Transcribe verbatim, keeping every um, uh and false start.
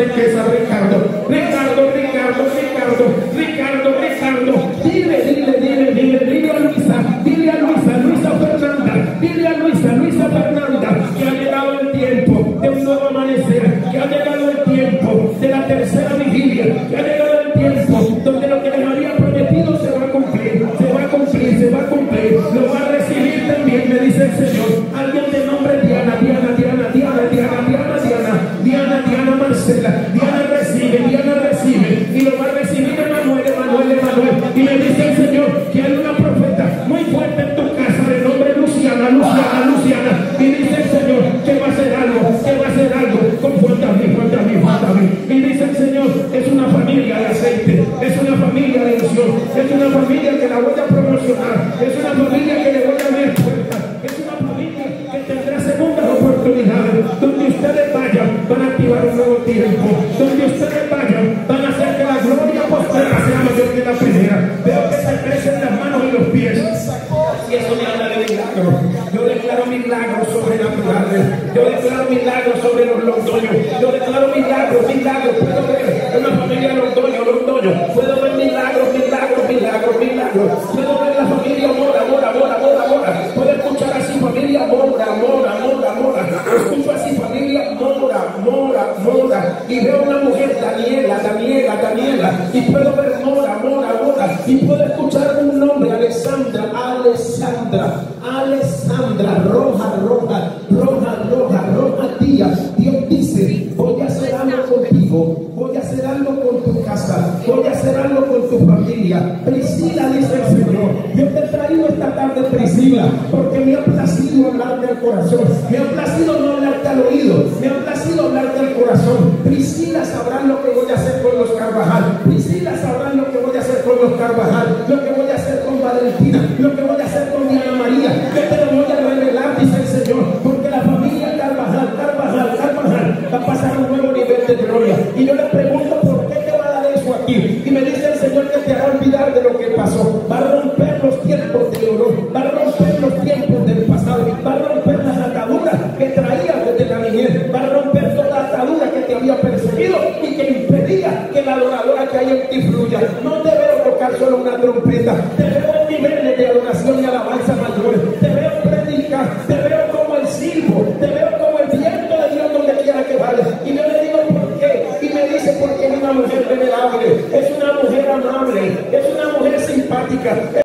riquezas, Ricardo, Ricardo, Ricardo, Ricardo, Ricardo, Ricardo. Dile, dile, dile, dile, dile a Luisa, dile a Luisa, Luisa Fernanda, dile a Luisa, Luisa Fernanda, que ha llegado el tiempo de un nuevo amanecer, que ha llegado el tiempo de la tercera vigilia, que ha llegado el tiempo donde lo que les había prometido se va a cumplir, se va a cumplir, se va a cumplir, lo va a recibir también, me dice el Señor. Alguien de nombre Diana, Diana, Diana, Diana, Diana, Diana, Diana, Diana, Diana Marcela, Diana recibe, Diana recibe, y lo va a recibir Emanuel, Emanuel, Emanuel, y me dice el Señor que hay una profeta muy fuerte en tu casa de nombre Luciana, Luciana, Luciana, y dice el Señor que va a hacer algo, que va a hacer algo, con fuerte a mí, fuerte a mí, fuerte a mí, y dice el Señor, es una familia de aceite, es una familia de unción, es una familia que la voy a promocionar, es una familia que le voy a abrir puertas, es una familia que tendrá segundas oportunidades, donde ustedes vayan, van a activar un nuevo tiempo, donde ustedes vayan, van a hacer que la gloria postrera sea mayor que la primera. Veo que se crecen las manos y los pies, y eso me habla de milagros. Yo declaro milagros sobrenaturales, yo declaro milagros sobre los londoños, yo declaro milagros, milagros. Puedo ver una familia de londoños, londoños, puedo ver milagros, milagros, milagros, milagros. Puedo ver la familia Mora, Mora, Mora, Mora, Mora. Puedo escuchar así familia Mora, Mora, Mora, Mora. Escucho así familia Mora, Mora, Mora. Y veo una mujer, Daniela, Daniela, Daniela. Y puedo ver Mora, Mora, Mora. Y puedo escuchar un nombre, Alessandra, Alessandra, Alessandra, Roja, Roja, Roja, Roja, Roja Díaz. Dios dice, voy a hacer algo contigo, voy a hacer algo con tu casa, voy a hacer algo con tu familia. Priscila, dice el Señor, yo te he traído esta tarde, Priscila, porque me ha placido hablarte al corazón, me ha placido no hablarte al oído, me ha placido hablarte al corazón. Priscila, sabrán lo que voy a hacer con los Carvajal.